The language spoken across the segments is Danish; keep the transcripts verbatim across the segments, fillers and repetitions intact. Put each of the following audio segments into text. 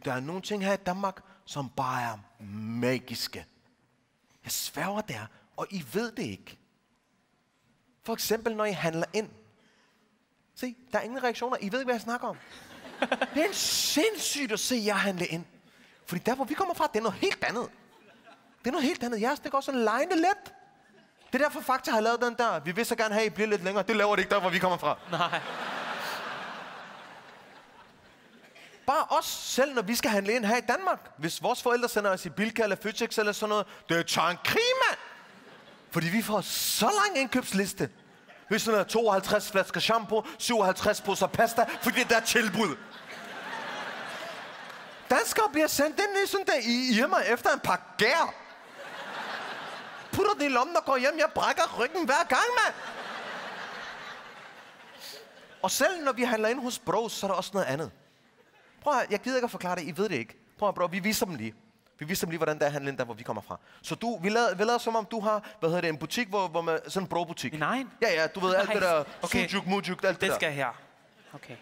Der er nogle ting her i Danmark, som bare er magiske. Jeg sværger der, og I ved det ikke. For eksempel, når I handler ind. Se, der er ingen reaktioner. I ved ikke, hvad jeg snakker om. Det er en sindssygt at se jer handle ind. Fordi der, hvor vi kommer fra, det er noget helt andet. Det er noget helt andet. Jeres, det går sådan lejende let. Det er derfor Fakta har lavet den der. Vi vil så gerne have, at I bliver lidt længere. Det laver det ikke der, hvor vi kommer fra. Nej. Bare os selv, når vi skal handle ind her i Danmark. Hvis vores forældre sender os i Bilka eller Føtex eller sådan noget, det tager en krig, mand! Fordi vi får så lang indkøbsliste. Vi sender tooghalvtreds flasker shampoo, syvoghalvtreds poser pasta, fordi der er tilbud. Danskere bliver sendt ind i sådan der i Irma efter en pakke gær. Putter det i lommen og går hjem. Jeg brækker ryggen hver gang, mand. Og selv når vi handler ind hos Bros, så er der også noget andet. Prøv at, jeg gider ikke at forklare det, I ved det ikke. Prøv at, bro, vi viser dem lige. Vi viser dem lige, hvordan der er handlen der, hvor vi kommer fra. Så du, vi lader, vi lader som om, du har, hvad hedder det, en butik, hvor, hvor man, sådan en bro-butik. Nej. Ja, ja, du ved, alt det der, okay. sujuk, mujuk, alt det, det der. Det skal her. Okay.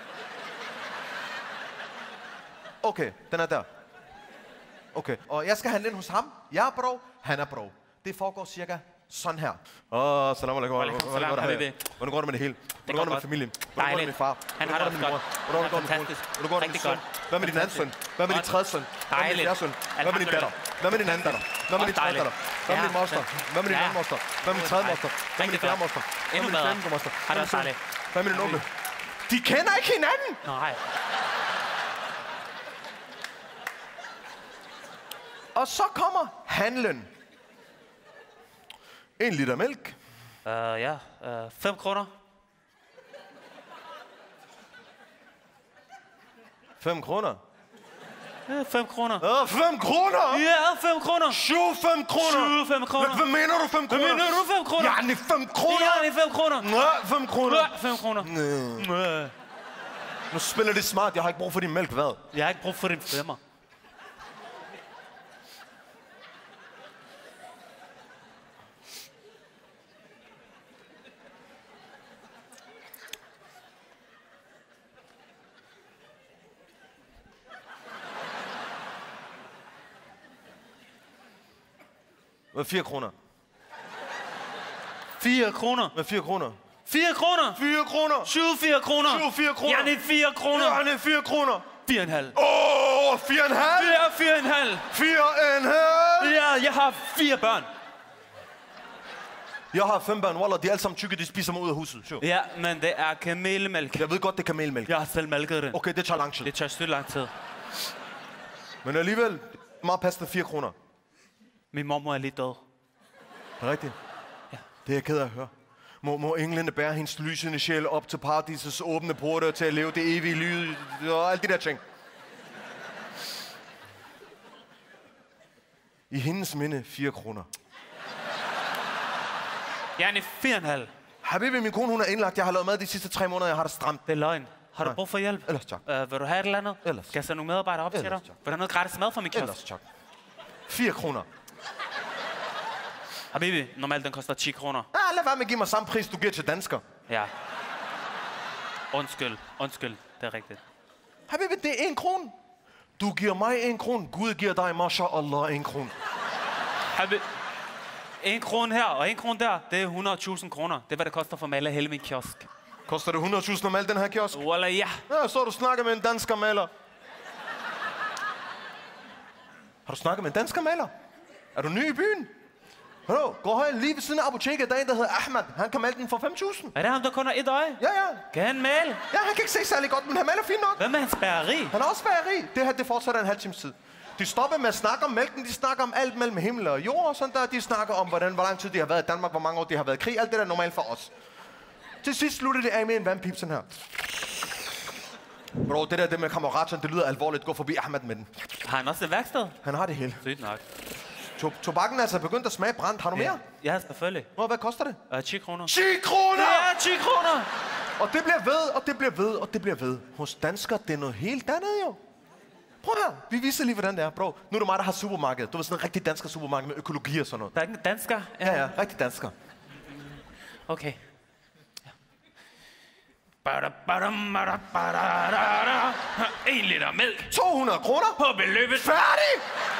Okay, den er der. Okay, og jeg skal handle ind hos ham. Jeg er bro, han er bro. Det foregår cirka sådan her. Åh, oh, salam alaikum. Hvordan går det med det hele? Hvordan går det med familien? Hvordan går det med far? Han har det også godt. Hvordan går det med mor? Hvordan går det med søn? Hvad med din anden søn? Hvad med din tredje søn? Hvad med din fjerde søn? Hvad med din datter? Hvad med din anden datter? Hvad med din tredje datter? Hvad med din moster? Hvad med din anden moster? Hvad med din tredje moster? Hvad med din fjerde moster? Hvad med din femte moster? Hvad med din onkel? De kender ikke hinanden! Nej. Og så kommer handlen. En liter mælk. Uh, ja, uh, fem kroner. Fem kroner? Ja, fem kroner. Åh, fem kroner? Ja, fem kroner. Syv fem kroner. Syv fem kroner. Hvad mener du fem kroner? Hvad mener du fem kroner? Ja, det er fem kroner. Ja, det er fem kroner. Nå, fem kroner. Ja, fem kroner. Nå. Nu spiller det smart. Jeg har ikke brug for din mælk, hvad? Jeg har ikke brug for din femmer. Med fire kroner. Fire kroner. Med fire kroner. Fire kroner. Fire kroner. Syv fire kroner. Syv fire kroner. Ja, det er fire kroner. Ja, det er fire kroner. Fire og en halv. Åh, fire og en halv. Ja, fire og en halv. Fire og en halv. Ja, jeg har fire børn. Jeg har fem børn. Wallah, de er alle sammen tykke, de spiser mig ud af huset. Sure. Ja, men det er kamelmælk. Jeg ved godt, det er kamelmælk. Jeg har selv mælket den. Okay, det tager lang tid. Det tager styrt lang tid. Men alligevel, meget passende fire kroner. Min mormor er lige død. Er det rigtigt? Ja. Det er jeg ked af at høre. Må, må englene bære hendes lysende sjæl op til paradisets åbne porte til at leve det evige liv og alt de der ting. I hendes minde, fire kroner. Ja, det er fire og en halv. Habibi, min kone, hun er indlagt. Jeg har lavet mad de sidste tre måneder, jeg har det stramt. Det er løgn. Har du Nej. brug for hjælp? Ellers tak. Uh, vil du have et eller andet? Ellers. Skal jeg sende nogle medarbejdere op til dig? Ellers tak. Vil du have noget gratis mad fra min kiosk? Ellers tak. Fire kroner. Habibi, normalt den koster ti kroner. Ah, lad være med at give mig samme pris, du giver til dansker. Ja. Undskyld. Undskyld. Det er rigtigt. Habibi, det er en krone. Du giver mig en krone. Gud giver dig, mashallah, en krone. Habibi. En krone her og en krone der, det er hundrede tusind kroner. Det er, hvad det koster for at male hele min kiosk. Koster det hundrede tusind at male den her kiosk? Wallah, ja. Ja, så har du snakket med en dansker maler. Har du snakket med en dansker maler? Er du ny i byen? Hallo, gå høj lige ved siden af apoteket, der er en, der hedder Ahmad. Han kan male den for fem tusind. Er det ham, der kun har et øje? Ja, ja. Kan han male? Ja, han kan ikke se særlig godt, men han maler fint nok. Hvad med hans bageri? Han er også bageri. Det her, det fortsætter en halv times tid. De stopper med at snakke om mælken, de snakker om alt mellem himmel og jord og sådan der. De snakker om, hvordan, hvor lang tid de har været i Danmark, hvor mange år de har været i krig. Alt det der er normalt for os. Til sidst slutter det af med en vandpip sådan her. Bro, det der det med kammeraterne, det lyder alvorligt. Gå forbi Ahmad med den. Har han også et værksted? Han har det hele. Sygt nok. To tobakken er altså begyndt at smage brændt. Har du mere? Ja, selvfølgelig. Nå, hvad koster det? Uh, ti kroner. ti kroner! Ja, ti kroner! Og det bliver ved, og det bliver ved, og det bliver ved. Hos danskere, det er noget helt andet jo. Prøv her. Vi viser lige, hvordan det er, bro. Nu er det mig, der har supermarked. Du ved sådan en rigtig dansker supermarked med økologi og sådan noget. Der er ikke en dansker? Ja, ja. Rigtig dansker. Okay. Ja. En liter mælk to hundrede kroner. på beløbet. Færdig!